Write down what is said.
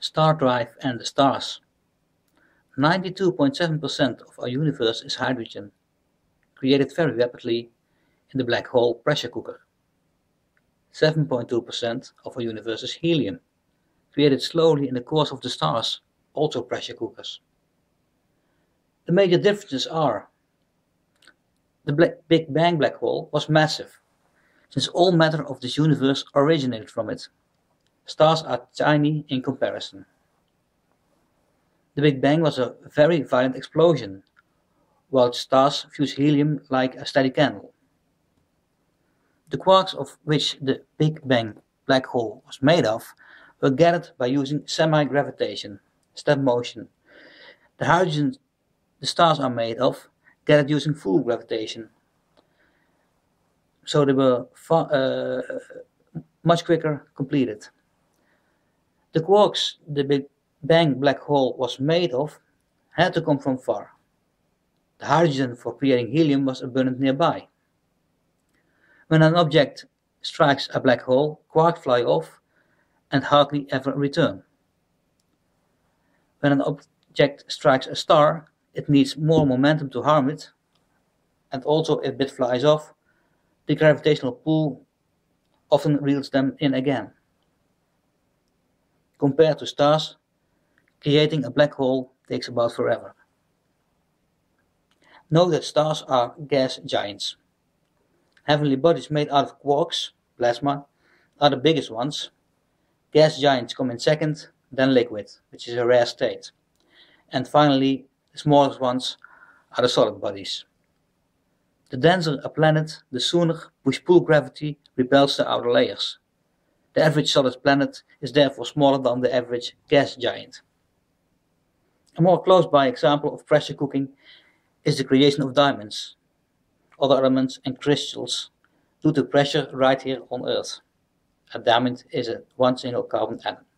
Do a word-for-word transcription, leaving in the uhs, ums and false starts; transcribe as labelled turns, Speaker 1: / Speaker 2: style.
Speaker 1: Star drive and the stars. ninety-two point seven percent of our universe is hydrogen, created very rapidly in the black hole pressure cooker. seven point two percent of our universe is helium, created slowly in the course of the stars, also pressure cookers. The major differences are: the black, Big Bang black hole was massive, since all matter of this universe originated from it. Stars are tiny in comparison. The Big Bang was a very violent explosion, while stars fuse helium like a steady candle. The quarks of which the Big Bang black hole was made of were gathered by using semi-gravitation, step motion. The hydrogen the stars are made of gathered using full gravitation, so they were far, uh, much quicker completed. The quarks the Big Bang black hole was made of had to come from far. The hydrogen for creating helium was abundant nearby. When an object strikes a black hole, quarks fly off and hardly ever return. When an object strikes a star, it needs more momentum to harm it, and also if it flies off, the gravitational pull often reels them in again. Compared to stars, creating a black hole takes about forever. Note that stars are gas giants. Heavenly bodies made out of quarks, plasma, are the biggest ones. Gas giants come in second, then liquid, which is a rare state. And finally, the smallest ones are the solid bodies. The denser a planet, the sooner push-pull gravity repels the outer layers. The average solid planet is therefore smaller than the average gas giant. A more close-by example of pressure cooking is the creation of diamonds, other elements and crystals due to pressure right here on Earth. A diamond is a one single carbon atom.